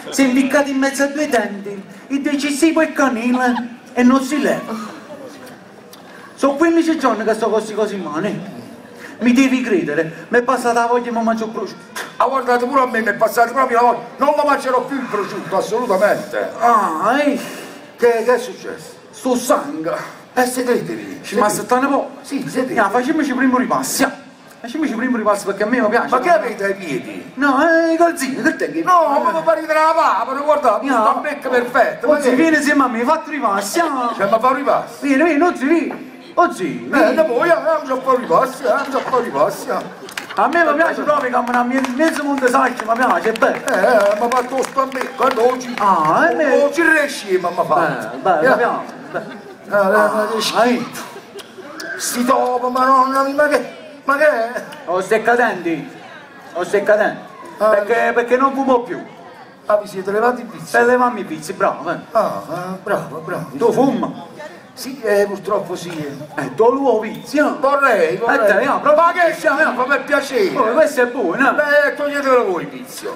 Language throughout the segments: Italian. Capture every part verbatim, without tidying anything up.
si è impiccato in mezzo a due denti, il decisivo è canile e non si leva. Sono quindici giorni che sto così così male. Mi devi credere, mi è passata la voglia e mi mangio prosciutto. Ah, guardate, pure a me mi è passata proprio la voglia. Non lo mangerò più il prosciutto, assolutamente. Ah, eh? Che, che è successo? Sto sangue. Eh, sedetevi. Ci mi aspettano un po'. Sì, sedetevi. No, facciamoci primo ripasso. Facciamoci primo ripasso perché a me mi piace. Ma che avete ai piedi? No, eh, i calzini, che te che... No, ma mi pare della papera, guardate, no. Sta becca perfetta. Oggi vieni insieme a me, fatti ripassi. Cioè, ma fa un ripasso? Vieni, vieni, oggi vieni. Oggi, eh, da voi, andiamo a fare ripassi, andiamo a fare ripassi. A me mi piace proprio camminare mezzo monte sacco, mi piace, è bello. Eh, ma fatto lo spambecco, guarda oggi. Ah, è bello. Oggi riesci, ma mi fa. Eh, bello, mi piace. Ah, sti topo, madonna mia, ma che... Ma che è? Ho seccadenti, ho seccadenti, ah, perché, perché non fumo più. Ah, vi siete levati i vizi? Per levarmi i vizi, bravo, eh. Ah, bravo, bravo. Tu fuma? Sì, eh, purtroppo sì. Eh, tu lo vizio? Vorrei, vorrei. Eh, te, no, proprio... Ma che siamo, no, per piacere. Oh, questo è buono, eh. Beh, toglietelo voi il vizio.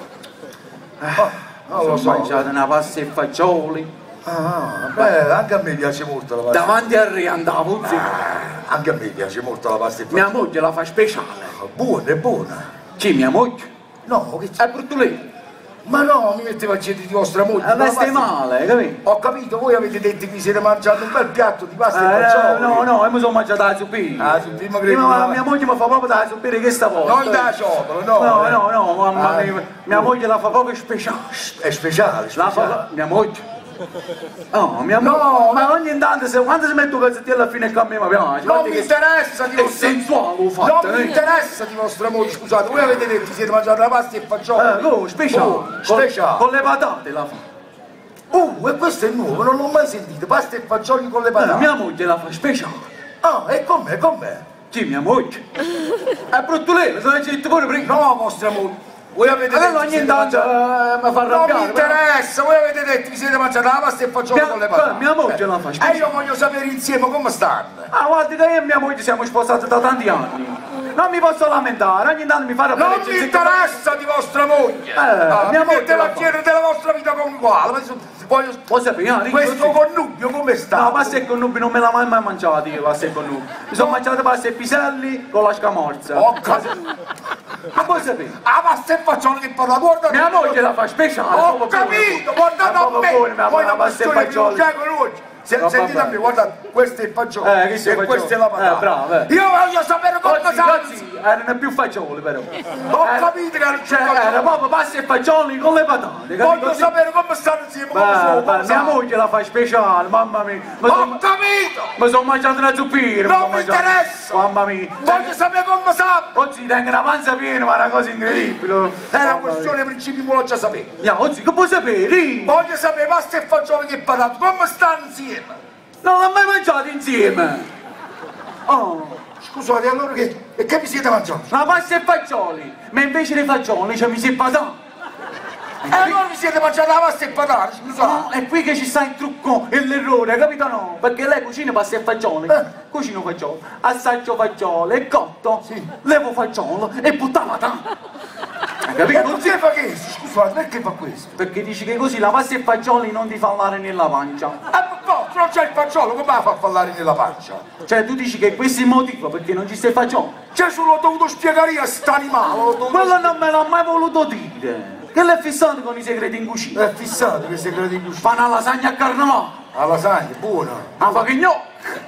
Oh, non lo so. Ho mangiato una pasta e fagioli. Ah, beh, anche a me piace molto la pasta. Davanti al re andavo, zio. Ah, anche a me piace molto la pasta e fagioli. Mia moglie la fa speciale. Buona, è buona. Chi, mia moglie? No, che c'è? È portoghese. Ma no, mi metteva a di vostra moglie. Eh, stai male, capito? Ho capito, voi avete detto che vi siete mangiato un bel piatto di pasta eh, e fagioli. No, no, io mi sono mangiato la zuppina. Ah, zuppina, credo. Ma mia moglie mi fa proprio da zuppina che sta volta. Non da ciotola, no. No, no, no, mamma ah. mia. Mia moglie la fa proprio speciale. È speciale, speciale. La fa... Mia moglie. Oh, mia moglie. No, ma ogni tanto, se, quando si mette un calzettino alla fine che a me mi piace. Non mi interessa di vostra... vostra... È sensuale lo fatto, Non mi interessa di vostra moglie, scusate, voi avete detto che siete mangiati la pasta e fagioli. Eh, no, speciale. Oh, speciale. Con, con le patate la fa. Uh, e questo è nuovo, non l'ho mai sentito, pasta e fagioli con le patate. Eh, mia moglie la fa speciale. Ah, e com'è, com'è? Sì, mia moglie. È brutto lei, lo hai detto pure prima. No, vostra moglie. Voi avete detto ogni tanto eh, mi fa arrabbiare. Non mi interessa, però... voi avete detto che vi siete mangiati la pasta e fagioli mia, con le patate. Mia moglie eh. la fa speciale. E io voglio sapere insieme come stanno. Ah, guardi che io e mia moglie siamo sposati da tanti anni. Non mi posso lamentare, ogni tanto mi fa Non mi interessa che... di vostra moglie. Eh, ah, mia moglie la chiede della vostra vita coniugale. Voglio... Lo sapere, questo connubio come sta? No, pasta e connubio non me l'ha mai, mai mangiato io, pasta e connubio. Mi sono mangiato pasta e piselli con la scamorza. Ho capito. Ma puoi sapere? Ah, pasta e fagioli che parla, guarda. Mia moglie la fa speciale. Ho capito, guardate a me. Poi la pasta e fagioli. Se, no, sentite a me, guardate, questo è il fagiolo eh, e fagiolo. Questa è la patata. Eh, bravo, eh. Io voglio sapere come sta. Erano più fagioli però. Ho era, capito che cioè, era proprio pasta e fagioli con le patate. Voglio così? sapere come stanno insieme. Come sono, beh, mia moglie la fa speciale, mamma mia. Ho son, capito! Mi sono mangiato una zuppina. Non mi interessa! Mamma mia. Voglio sapere come sta. Oggi tengo una panza piena, ma è una cosa incredibile. È una questione principi, ma lo già sapere. Yeah, oggi che puoi sapere? Voglio sapere pasta e fagioli che patate, come stanno insieme. Non l'ho mai mangiato insieme! Oh! Scusate, allora che... E che vi siete mangiati? La pasta e fagioli! Ma invece dei fagioli c'è mi si è patata! E allora vi siete mangiati la pasta e patate, scusate! No, è qui che ci sta il trucco e l'errore, capito no? Perché lei cucina pasta e fagioli, eh. cucino fagioli, assaggio fagioli, è cotto, sì. levo fagiolo e butta la patata! Hai capito? Non si fa questo, scusate, perché fa questo? Perché dici che così la pasta e fagioli non ti fallare nella pancia. Eh, no, non c'è il fagiolo, come la fa fallare nella pancia? Cioè tu dici che questo è il motivo perché non ci stai fagioli? Gesù l'ho dovuto spiegare io a st'animale, quello non me l'ha mai voluto dire. Che l'è fissato con i segreti in cucina? È fissato con i segreti in cucina? Fa una lasagna a carnevale. La lasagna, buona. La fa che gnocchi.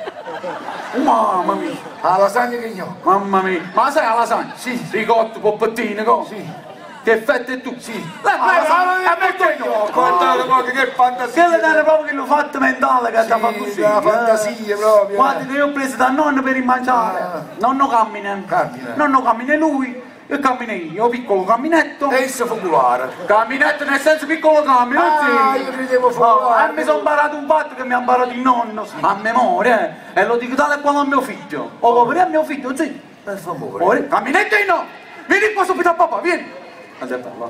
Mamma mia. La lasagna che gnocchi. Mamma mia. Ma sai la lasagna? Sì. Ricotto, poppettine, co? Sì. Che fette e tu? Sì. Lei fa la lasagna. E perché gnocchi? Guardate che fantasia. Che le dare proprio che l'ho fatto mentale che ti fa così. La fantasia proprio. Guarda che io ho preso da nonno per il mangiare. Ah. Nonno cammina. Cammina. Nonno cammina lui. E cammina io, piccolo camminetto. E il focolare. Camminetto nel senso piccolo cammino, ah, sì. io credevo focolare. E mi sono imparato un fatto che mi ha imparato il nonno, sì. A memoria, eh. E lo dico tale e quale a mio figlio. O oh, per mio figlio, sì. Per favore. Ora, camminetto e no. Vieni qua subito a papà, vieni. Guarda, è bello.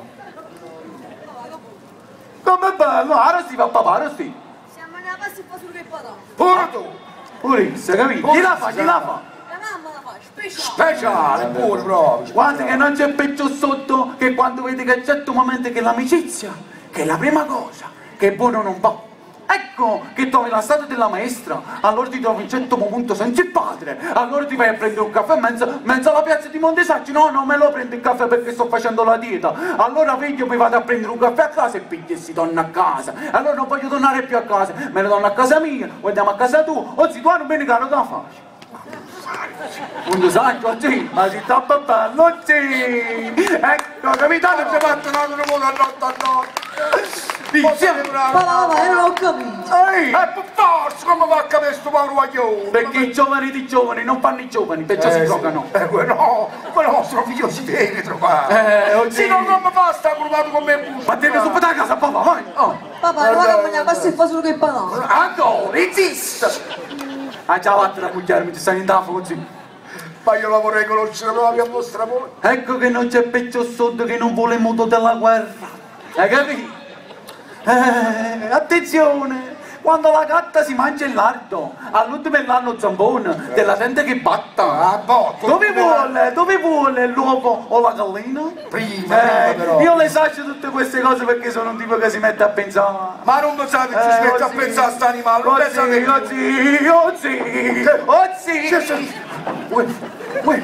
Come bello, ora sì, va papà, ora sì. Siamo nella pasta e fagioli che patate. Pure tu. Purissa, capito? Chi la fa, chi la fa? Speciale, pure proprio. Guarda che non c'è peggio sotto che quando vedi che c'è un momento che l'amicizia, che è la prima cosa che buono non va. Ecco che trovi la statua della maestra, allora ti trovi in certo punto senza il padre, allora ti vai a prendere un caffè in mezzo, mezzo alla piazza di Montesacci, no, no, me lo prendo il caffè perché sto facendo la dieta, allora figlio mi vado a prendere un caffè a casa e piglio e si torna a casa, allora non voglio tornare più a casa, me ne torno a casa mia, o andiamo a casa tua, o si torna bene caro da faccia. Montesacci, oggi, ma si sta bello, oggi, ecco, capitano, ci ha fatto un altro modo a notte a notte. Papà, papà, io non ho capito. Ehi, e per forza, come va a capire sto povero guaglione? Perché i giovani di giovani non fanno i giovani, perciò Eh, si sì. drogano. Eh, que- no, quello nostro figlio si deve trovare. Eh, oggi... Se non come fa sta curvato con me busto. Ma tieni su da casa, papà, vai! Oh. Papà, non va a mangiare pasta e fa solo che banane. Ancora, insista! Ah, già vattene a cugliarmi, ti stai in tafo così. Ma io la vorrei conoscere proprio a vostra moglie. Ecco che non c'è peggio sotto che non vuole il modo della guerra. Hai capito? Eh, attenzione! Quando la gatta si mangia il lardo, all'ultimo è l'anno zampone, della gente che batta. Ah, boh, Dove vuole? Dove vuole l'uovo o la gallina? Prima, Eh, prima però. io le saccio tutte queste cose perché sono un tipo che si mette a pensare. Ma non pensate che si mette a pensare a sta animale, non pensate che... Oggi, oggi, oggi! Uè, uè,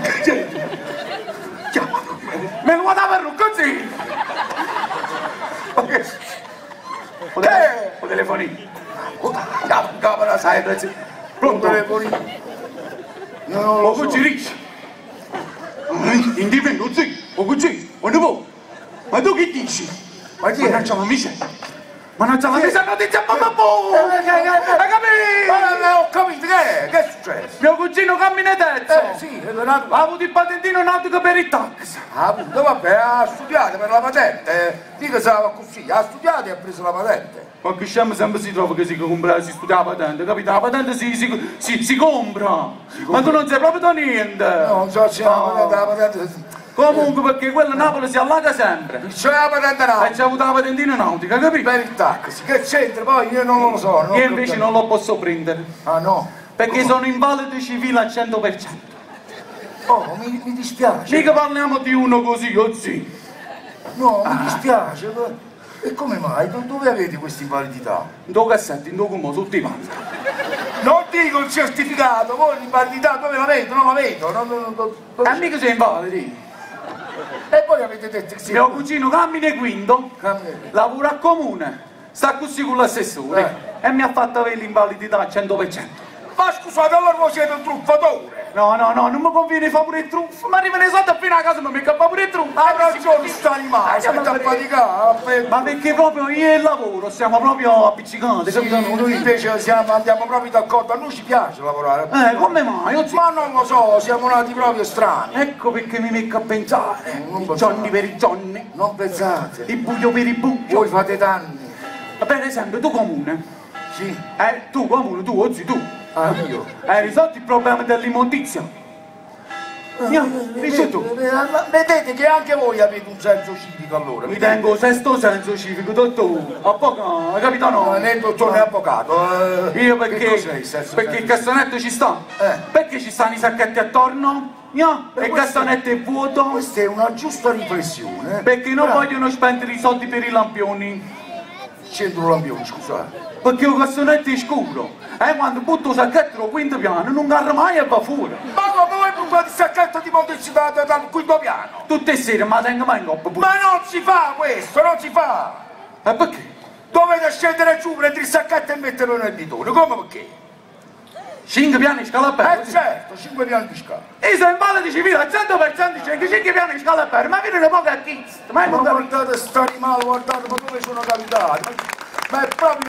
Me lo vado a fare così! ma che... O tele- o telefonino. La camera sai, Eh, un Pronto? telefonino. Io non O lo so. così ricci. Indipendo, così, o così, o ne può. Ma tu che dici? Ma chi è? Mannaggia la miseria! Mannaggia la miseria, non ti c'è mamma Eh, boh! eh, eh, Hai capito? Eh, eh, ho capito, che è? Che è successo? Mio cugino cammina terzo! Eh, sì, è venuto... Ha avuto il patentino nautico per il tax! Ah, appunto, vabbè, ha studiato per la patente. Dica se va così, ha studiato e ha preso la patente. Ma che scemo sempre si trova che si compra, si studia la patente, capito? La patente si, si, si, si compra! Ma tu non sei proprio da niente! No, non so se la patente, la patente... Comunque perché quella Napoli si allaga sempre! C'è la patente E no, c'è avuto la patentina nautica, capito? per il taxi, che c'entra poi? Io non lo so. Non Io ho invece capito. non lo posso prendere, Ah no? perché sono invalido civile al cento per cento. Oh, mi, mi dispiace. Mica parliamo di uno così, così. No, mi dispiace. E come mai? Do- Dove avete questa invalidità? In due cassetti, in due comò, tutti i panni. Non dico il certificato, voi l'invalidità dove la vedo? Non la vedo. Non, non, non, non- E mica sei invalidi. E poi avete detto che si... Mio cugino cammina e quinto, Cammina. lavora a comune, sta così con l'assessore e mi ha fatto avere l'invalidità al cento per cento. Ma scusate, allora voi siete un truffatore. No, no, no, non mi conviene fare pure il truffo, ma arriva nei soldi appena a casa mi metto a fare pure il truffo. Ha ragione sto animale, Eh, si mette a faticare. Ma perché proprio io e il lavoro siamo proprio appiccicati, Sì, capito? noi invece siamo, andiamo proprio d'accordo, a noi ci piace lavorare. Eh, come mai? Oggi... Ma non lo so, siamo nati proprio strani. Ecco perché mi metto a pensare. Non I lo giorni so. per i giorni, Non pensate, il buio per il buio. voi fate danni. Per esempio, tu comune, Sì. eh, tu comune, tu, oggi tu, Ah, io. hai risolto il problema dell'immondizia. Io, dici tu, Vedete che anche voi avete un senso civico allora. mi tengo sesto senso civico, dottore, avvocato, hai capito no? No, né dottore né avvocato. eh. Io Che perché, cos'è il senso perché il civico? cassonetto ci sta, Eh. perché ci stanno i sacchetti attorno, no? Per E il questo- cassonetto è vuoto, Questa è una giusta riflessione. perché non Bravo. vogliono spendere i soldi per i lampioni. Centro lampione, scusate. Perché il cassonetto è scuro, e quando butto il sacchetto al quinto piano non garra mai e va fuori. Ma come voi buttate il sacchetto di Montecità dal quinto piano? Tutte le sere ma tengo mai in coppa pure. Ma non si fa questo, non si fa! E perché? Dovete scendere giù, prendere il sacchetto e metterlo nel bidone, come perché? Cinque piani scala per. Eh certo, cinque piani di scala. Io sono invalidi civile al cento per cento, cinque piani scala per, ma viene poco a chist. Ma Ma non guardate sta animale, guardate, ma dove sono capitati? Ma, ma è proprio